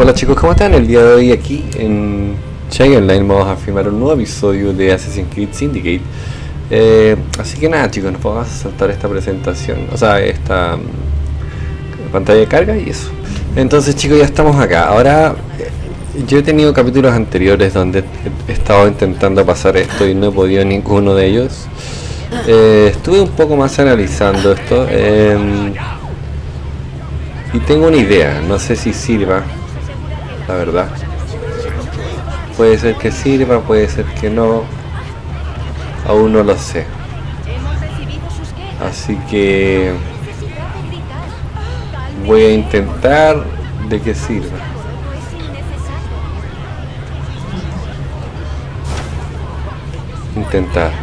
Hola chicos, ¿cómo están? El día de hoy aquí en Chai Online vamos a filmar un nuevo episodio de Assassin's Creed Syndicate. Así que nada chicos, nos vamos a saltar esta presentación, o sea, esta pantalla de carga y eso. Entonces chicos, ya estamos acá. Ahora, yo he tenido capítulos anteriores donde he estado intentando pasar esto y no he podido ninguno de ellos. Estuve un poco más analizando esto y tengo una idea, no sé si sirva, la verdad. Puede ser que sirva, puede ser que no, aún no lo sé. Así que voy a intentar de que sirva. Intentar.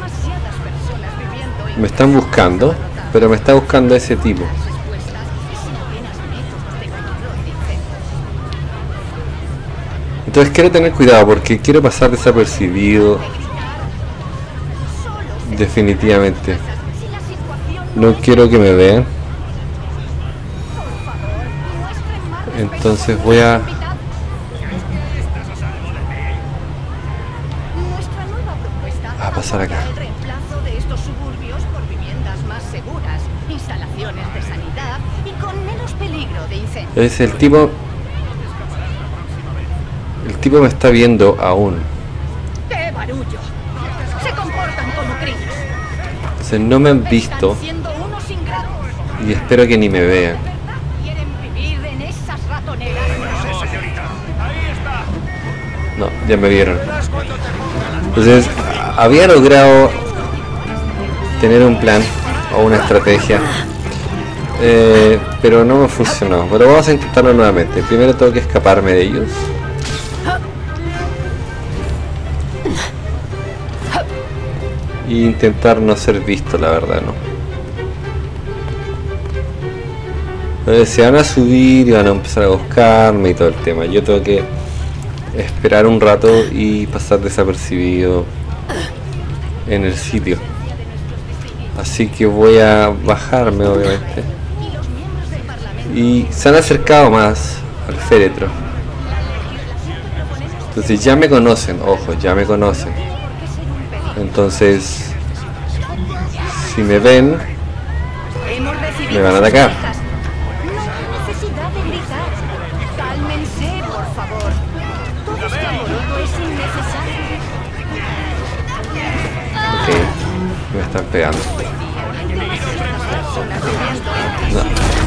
Me están buscando, pero me está buscando ese tipo. Entonces quiero tener cuidado porque quiero pasar desapercibido. Definitivamente. No quiero que me vean. Entonces voy a pasar acá. Es el tipo. El tipo me está viendo aún. ¡Qué barullo! Se comportan como críos. Entonces no me han visto. Y espero que ni me vean. ¿Quieren vivir en esas ratoneras? No, ya me vieron. Entonces había logrado tener un plan o una estrategia, pero no me funcionó. Pero vamos a intentarlo nuevamente. Primero tengo que escaparme de ellos. E intentar no ser visto, la verdad, no. Se van a subir y van a empezar a buscarme y todo el tema. Yo tengo que esperar un rato y pasar desapercibido en el sitio. Así que voy a bajarme, obviamente. Y se han acercado más al féretro. Entonces ya me conocen, ojo, ya me conocen. Entonces, si me ven, me van a atacar. Ok, me están pegando. No.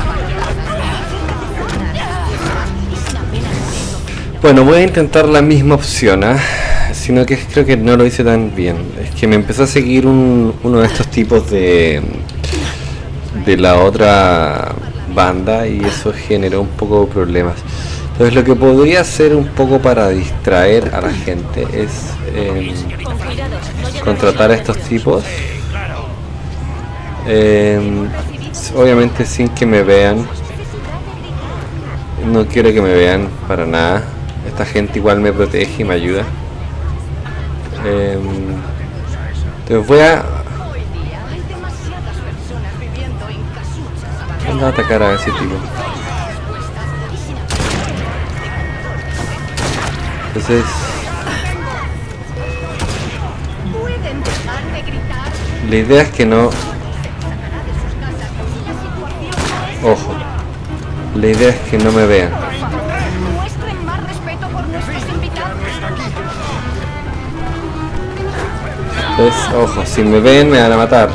Bueno, voy a intentar la misma opción, sino que creo que no lo hice tan bien. Es que me empezó a seguir uno de estos tipos de la otra banda y eso generó un poco de problemas. Entonces lo que podría hacer un poco para distraer a la gente es contratar a estos tipos, obviamente sin que me vean. No quiero que me vean para nada. Esta gente igual me protege y me ayuda. Entonces voy a atacar a ese tipo. Entonces la idea es que no. Ojo, la idea es que no me vean. Entonces, ojo, si me ven me van a matar.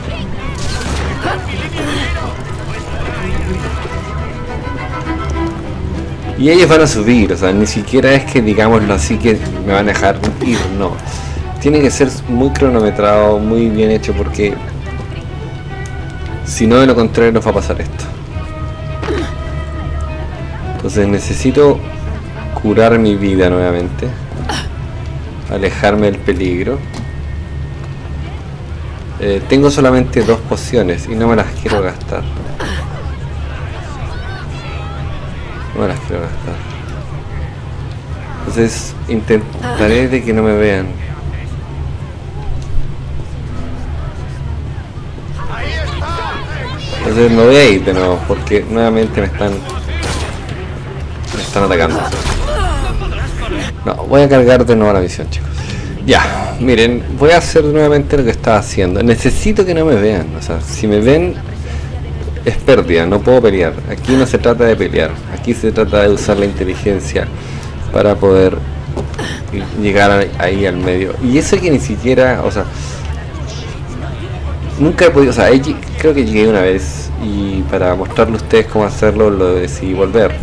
Y ellos van a subir, o sea, ni siquiera es que digámoslo así que me van a dejar ir, no. Tiene que ser muy cronometrado, muy bien hecho, porque si no, de lo contrario nos va a pasar esto. Entonces necesito curar mi vida nuevamente, alejarme del peligro. Tengo solamente 2 pociones y no me las quiero gastar. No me las quiero gastar. Entonces intentaré de que no me vean. Entonces me voy a ir de nuevo porque nuevamente me están están atacando. No, voy a cargar de nuevo la misión, chicos. Ya, miren, voy a hacer nuevamente lo que estaba haciendo. Necesito que no me vean, o sea, si me ven es pérdida, no puedo pelear. Aquí no se trata de pelear, aquí se trata de usar la inteligencia para poder llegar ahí al medio. Y eso que ni siquiera, o sea, nunca he podido, o sea, creo que llegué una vez y para mostrarle a ustedes cómo hacerlo lo decidí volver.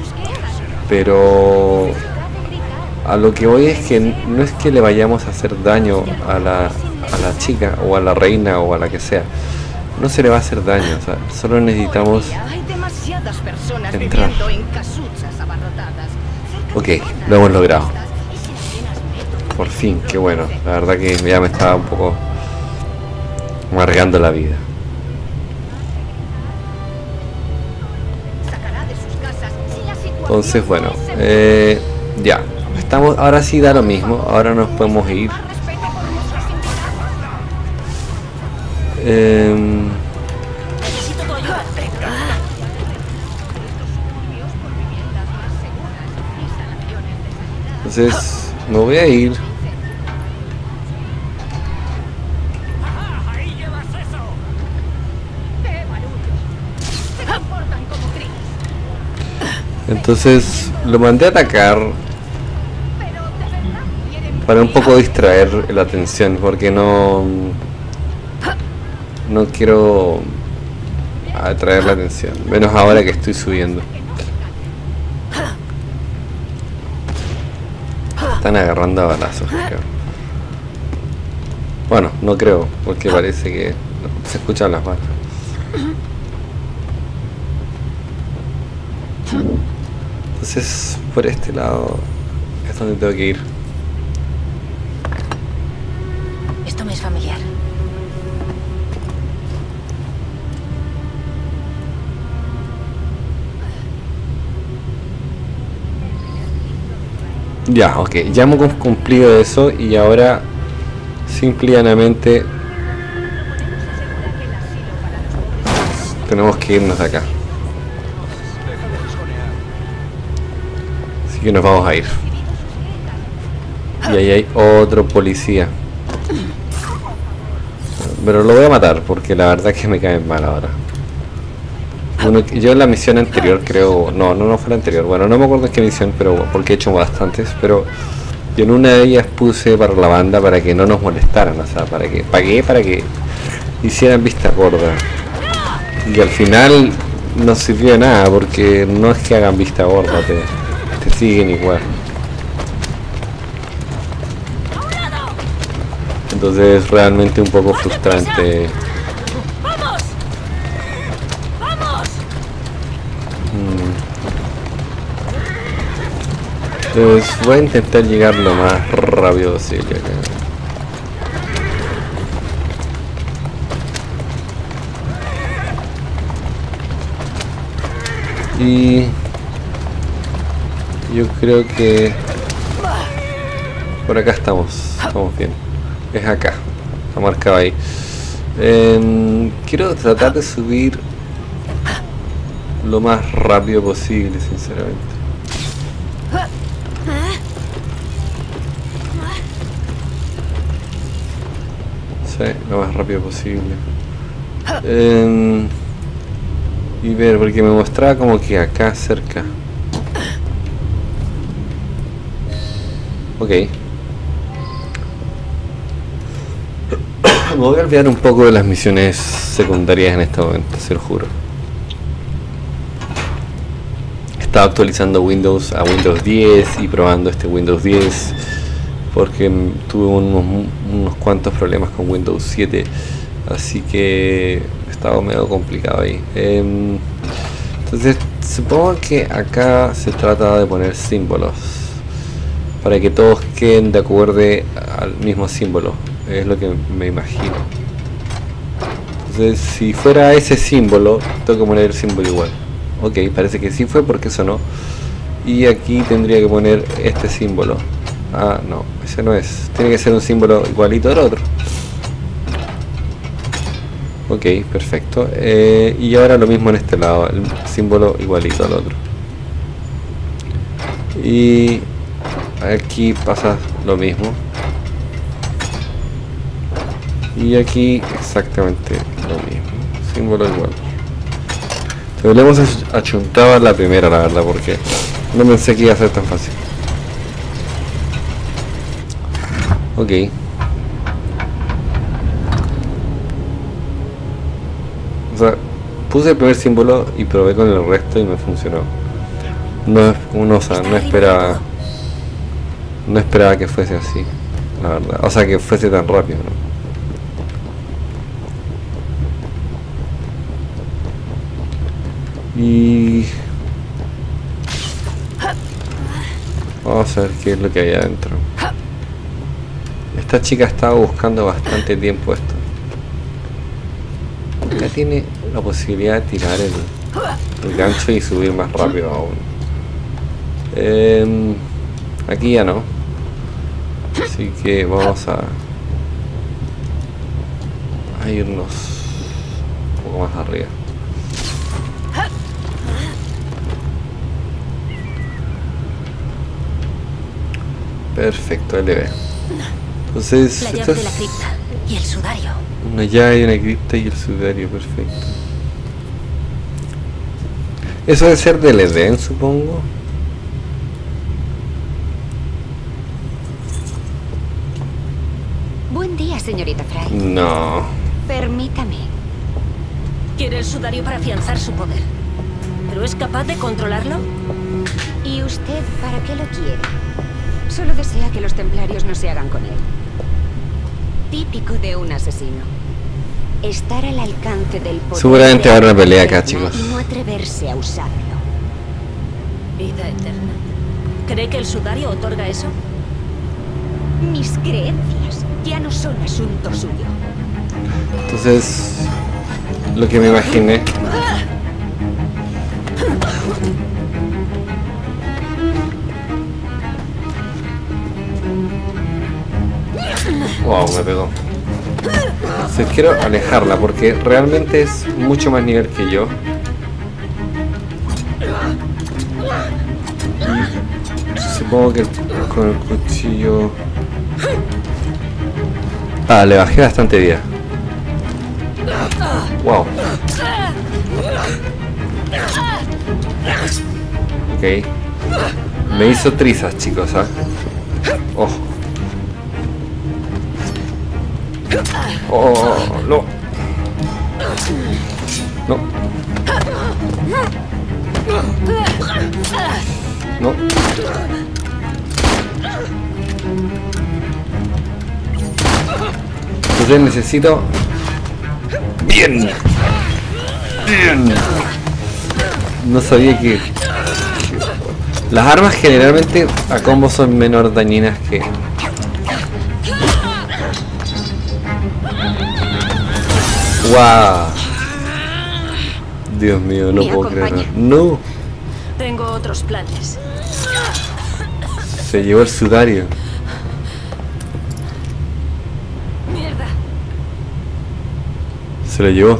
Pero a lo que voy es que no es que le vayamos a hacer daño a la chica o a la reina o a la que sea. No se le va a hacer daño, o sea, solo necesitamos entrar. Ok, lo hemos logrado. Por fin, qué bueno. La verdad que ya me estaba un poco amargando la vida. Entonces, bueno, ya. Estamos, ahora sí da lo mismo. Ahora nos podemos ir. Entonces me voy a ir. Entonces lo mandé a atacar para un poco distraer la atención, porque no quiero atraer la atención, menos ahora que estoy subiendo. Están agarrando a balazos, creo. Bueno, no creo, porque parece que se escuchan las balas. Entonces, por este lado es donde tengo que ir. Esto me es familiar. Ya, ok, ya hemos cumplido eso y ahora simple y llanamente tenemos que irnos de acá. Así que nos vamos a ir. Y ahí hay otro policía. Pero lo voy a matar porque la verdad es que me caen mal ahora. Yo en la misión anterior creo... No fue la anterior. Bueno, no me acuerdo en qué misión, pero porque he hecho bastantes. Pero yo en una de ellas puse para la banda para que no nos molestaran. O sea, pagué para que hicieran vista gorda. Y al final no sirvió de nada porque no es que hagan vista gorda, te siguen igual. Entonces es realmente un poco frustrante. Entonces voy a intentar llegar lo más rápido posible acá. Y yo creo que por acá estamos bien. Es acá, está marcado ahí. Quiero tratar de subir lo más rápido posible, sinceramente. Sí, lo más rápido posible. Y ver, porque me mostraba como que acá cerca. Ok. Me voy a olvidar un poco de las misiones secundarias en este momento, se lo juro. Estaba actualizando Windows a Windows 10 y probando este Windows 10 porque tuve unos cuantos problemas con Windows 7, así que estaba medio complicado ahí. Entonces supongo que acá se trata de poner símbolos para que todos queden de acuerdo al mismo símbolo, es lo que me imagino. Entonces si fuera ese símbolo tengo que poner el símbolo igual. Ok, parece que sí fue porque sonó. Y aquí tendría que poner este símbolo. Ah, no, ese no es. Tiene que ser un símbolo igualito al otro. Ok, perfecto. Y ahora lo mismo en este lado, el símbolo igualito al otro. Y aquí pasa lo mismo. Y aquí exactamente lo mismo. Símbolo igual. Pero le hemos achuntado a la primera, la verdad, porque no pensé que iba a ser tan fácil. Ok. O sea, puse el primer símbolo y probé con el resto y me funcionó. No esperaba que fuese así, la verdad. O sea, que fuese tan rápido, ¿no? Y vamos a ver qué es lo que hay adentro. Esta chica estaba buscando bastante tiempo esto. Acá tiene la posibilidad de tirar el gancho y subir más rápido aún. Aquí ya no. Así que vamos a irnos un poco más arriba. Perfecto, LB. Entonces, la llave de la cripta y el sudario. Una llave, una cripta y el sudario, perfecto. Eso debe ser del Edén, supongo. Buen día, señorita Frey. No. Permítame. Quiere el sudario para afianzar su poder. ¿Pero es capaz de controlarlo? ¿Y usted para qué lo quiere? Solo desea que los templarios no se hagan con él. Típico de un asesino. Estar al alcance del poder. Seguramente va a haber una pelea acá, chicos. Y no atreverse a usarlo. Vida eterna. ¿Cree que el sudario otorga eso? Mis creencias ya no son asunto suyo. Entonces, lo que me imaginé. Wow, me pegó. Entonces quiero alejarla porque realmente es mucho más nivel que yo. Y supongo que con el cuchillo... Ah, le bajé bastante vida. Wow. Ok. Me hizo trizas, chicos, ¿ah? Ojo. Oh, no. No. No. Entonces necesito... Bien. Bien. No sabía que... Las armas generalmente a combo son menos dañinas que... ¡Wow! Dios mío, no puedo creerlo. ¡No! Tengo otros planes. Se llevó el sudario. Mierda. Se lo llevó.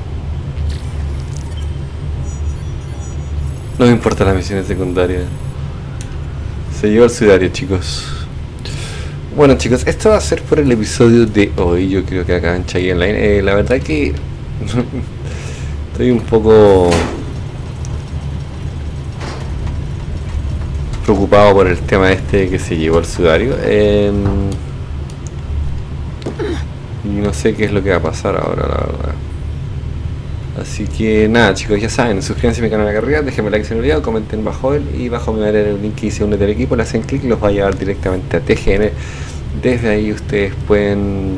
No me importa las misiones secundarias. Se llevó el sudario, chicos. Bueno, chicos, esto va a ser por el episodio de hoy. Yo creo que acá en Chaggy Online. La verdad que estoy un poco preocupado por el tema este que se llevó el sudario. Y no sé qué es lo que va a pasar ahora, la verdad. Así que nada, chicos, ya saben, suscríbanse a mi canal acá arriba, déjenme like si no olvidado, comenten bajo él y bajo mi manera el link que dice únete al equipo, le hacen clic y los va a llevar directamente a TGN. Desde ahí ustedes pueden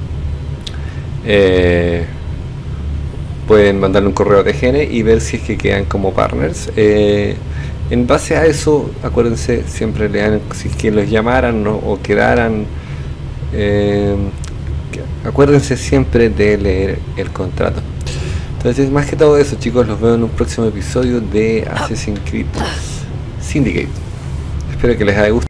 mandarle un correo a TGN y ver si es que quedan como partners. En base a eso, acuérdense, siempre lean si es que los llamaran, ¿no? O quedaran. Acuérdense siempre de leer el contrato. Entonces, más que todo eso, chicos, los veo en un próximo episodio de Assassin's Creed Syndicate. Espero que les haya gustado.